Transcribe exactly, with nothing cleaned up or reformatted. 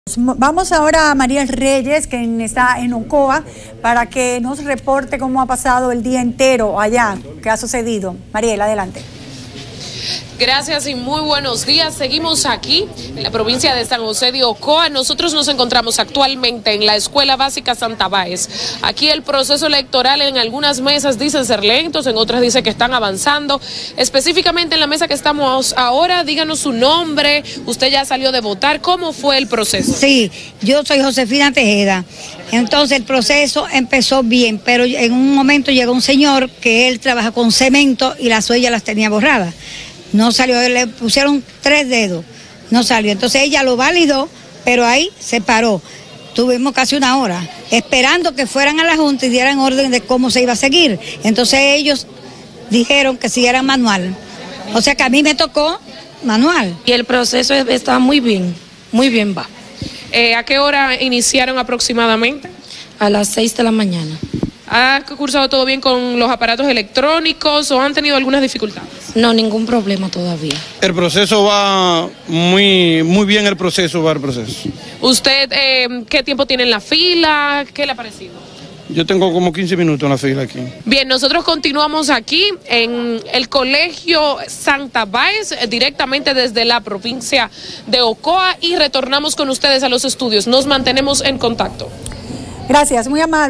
Vamos ahora a Mariel Reyes, quien está en Ocoa, para que nos reporte cómo ha pasado el día entero allá, qué ha sucedido. Mariel, adelante. Gracias y muy buenos días. Seguimos aquí en la provincia de San José de Ocoa. Nosotros nos encontramos actualmente en la Escuela Básica Santa Báez. Aquí el proceso electoral en algunas mesas dicen ser lentos, en otras dice que están avanzando. Específicamente en la mesa que estamos ahora, díganos su nombre. Usted ya salió de votar. ¿Cómo fue el proceso? Sí, yo soy Josefina Tejeda. Entonces el proceso empezó bien, pero en un momento llegó un señor que él trabaja con cemento y las huellas las tenía borradas. No salió, le pusieron tres dedos, no salió. Entonces ella lo validó, pero ahí se paró. Tuvimos casi una hora esperando que fueran a la Junta y dieran orden de cómo se iba a seguir. Entonces ellos dijeron que siguieran manual. O sea que a mí me tocó manual. Y el proceso está muy bien, muy bien va. Eh, ¿A qué hora iniciaron aproximadamente? A las seis de la mañana. ¿Ha cursado todo bien con los aparatos electrónicos o han tenido algunas dificultades? No, ningún problema todavía. El proceso va muy, muy bien, el proceso va el proceso. ¿Usted eh, qué tiempo tiene en la fila? ¿Qué le ha parecido? Yo tengo como quince minutos en la fila aquí. Bien, nosotros continuamos aquí en el Colegio Santa Báez, directamente desde la provincia de Ocoa, y retornamos con ustedes a los estudios. Nos mantenemos en contacto. Gracias, muy amable.